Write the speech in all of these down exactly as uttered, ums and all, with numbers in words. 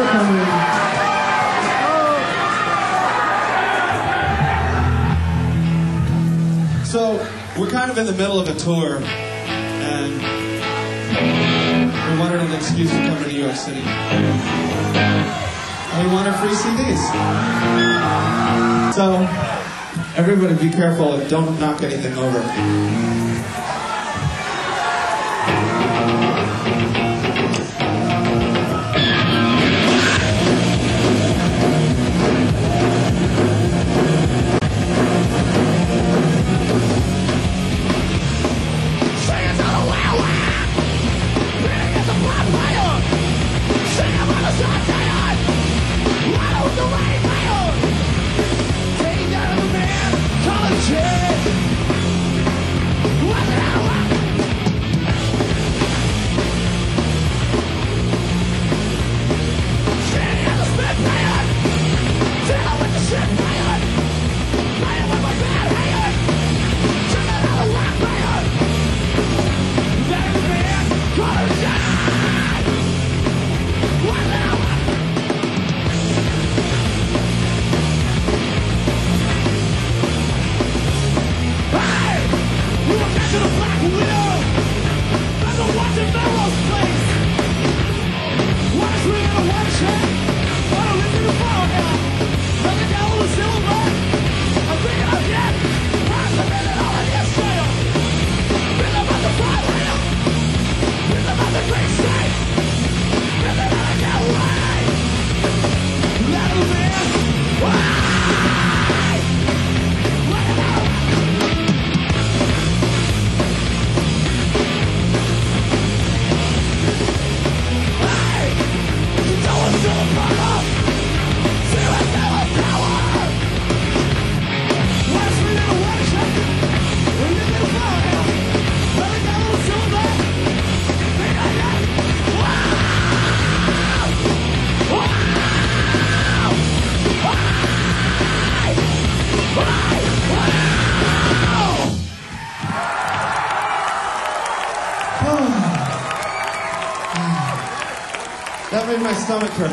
coming. So, we're kind of in the middle of a tour, and we wanted an excuse to come to New York City. And we wanted free C Ds. So, everybody be careful and don't knock anything over. That made my stomach hurt.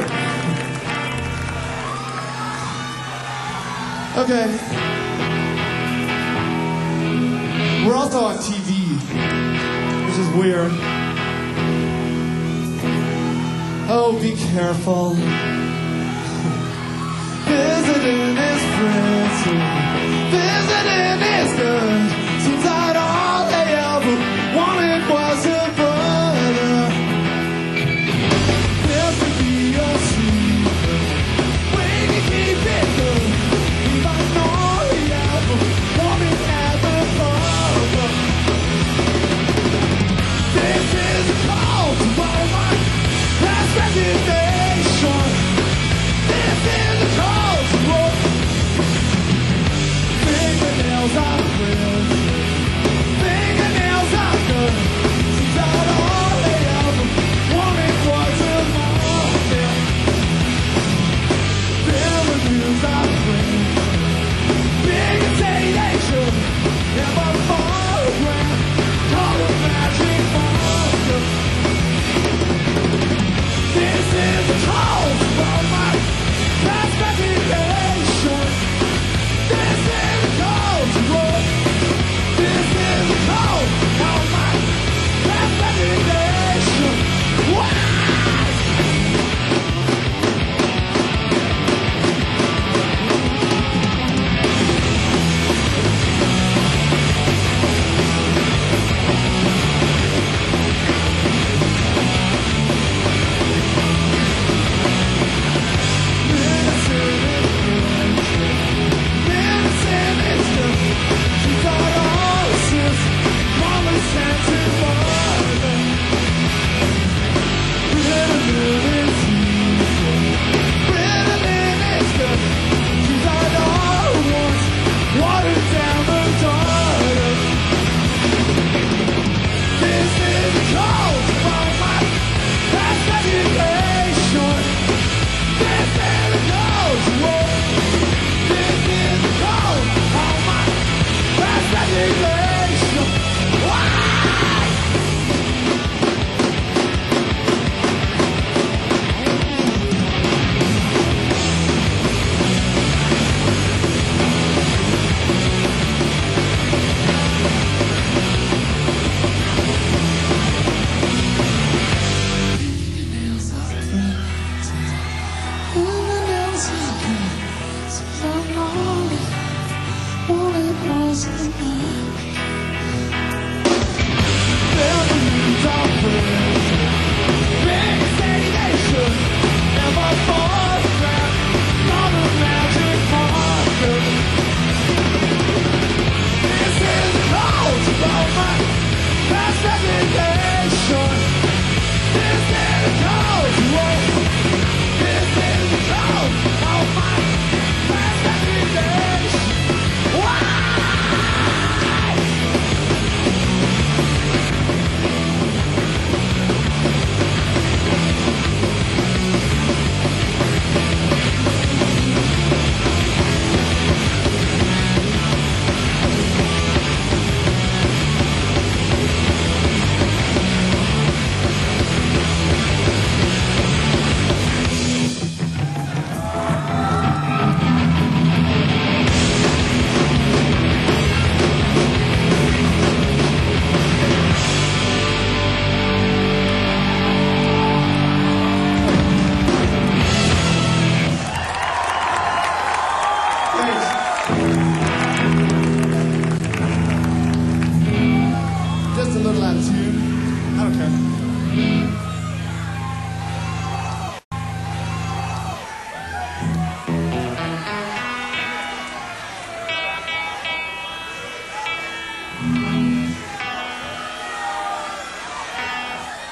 Okay. We're also on T V, which is weird. Oh, be careful. Visiting is pretty. Visiting is good. Seems that all they ever wanted was a brother. There could be a secret. We can keep it good. If I know they ever wanted as a brother. This is a call to all my past resignation. This is a call to all.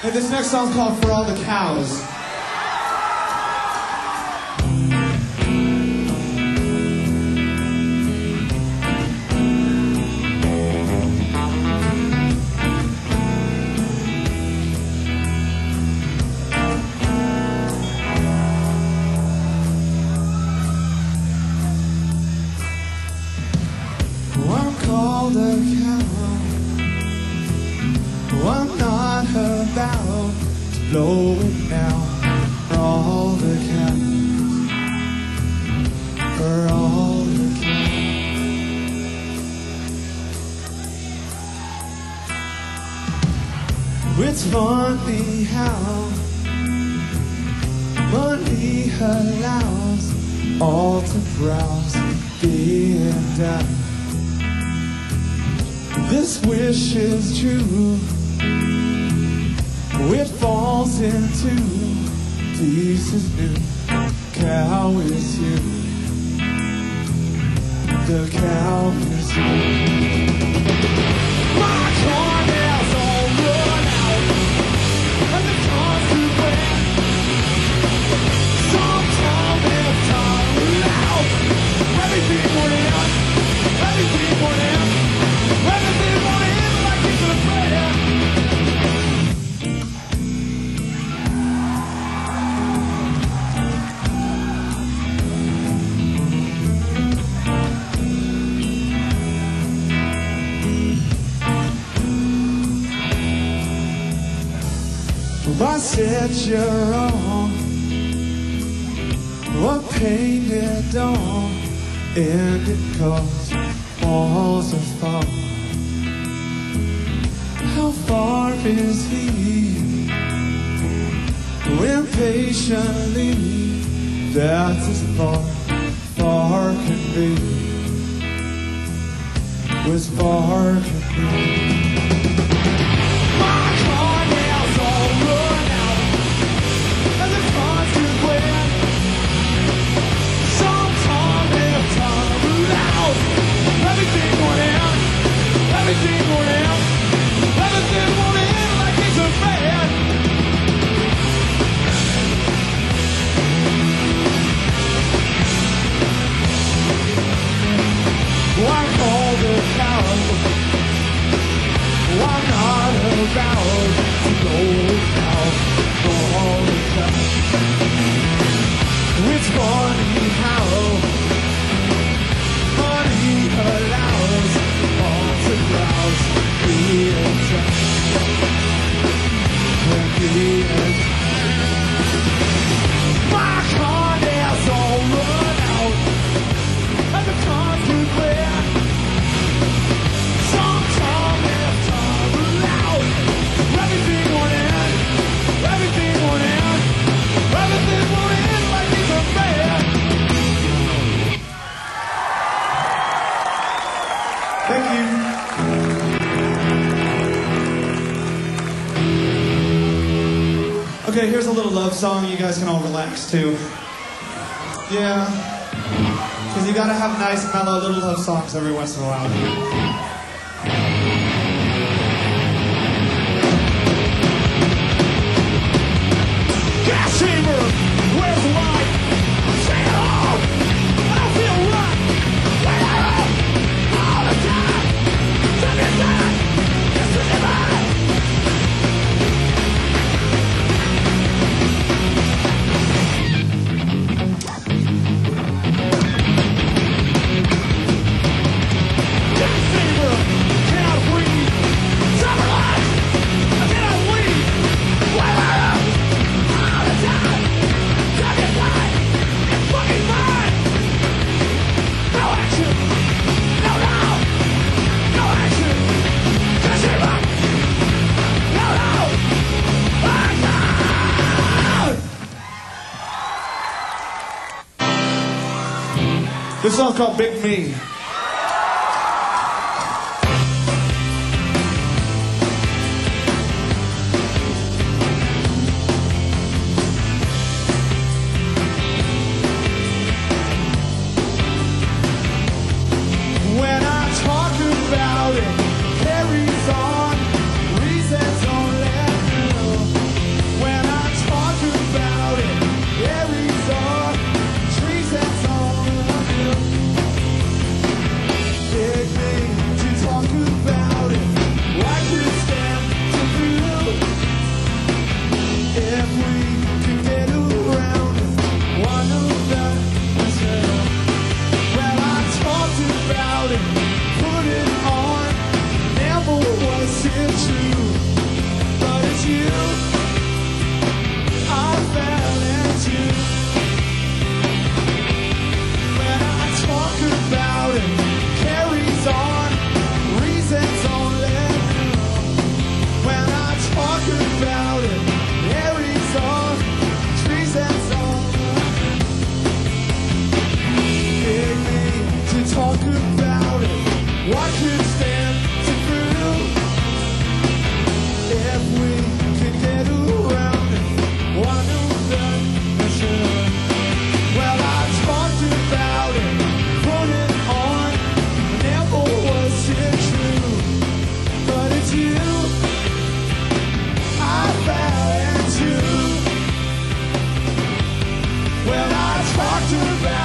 Hey, this next song's called For All the Cows. I'm called a cow. I'm not about to blow it down. For all the cows, for all the cows. It's funny how money allows all to browse being down. This wish is true. It falls into pieces new. Cow is you. The cow is you. My corn is all run out, and the car's too wet. Sometimes it's time out. Everything went out. Everything went out. Everything went in like it's a prayer. I said you're wrong. What painted dawn, and it caused walls to fall. How far is he? Impatiently, that's as far, far can be. As far can be. Everything went out, everything went out, everything went in like it's a fan. I'm called a coward. I'm not about to go out for all the time. It's funny how money allows all to browse, be a time, and be a time. My car is all run out, and the car's too clear. Sometimes it's time allowed. Everything went in, everything went in, everything went in like it's a fair. Thank you. Okay, here's a little love song. You guys can all relax too. Yeah. Because you gotta have nice, mellow little love songs every once in a while. Gas chamber, where's the light? Say it all. I don't feel right. Wait up. All the time. Turn it back. This is the light. Gas chamber, cannot breathe. Summer light. I cannot leave. Wait up. All the time. Turn it back. It's fucking mine. No action. No, no. No action. Just give up. No, no. Action. This song's called Big Me. When I talk about it, carries on. Reasons don't let me know. surround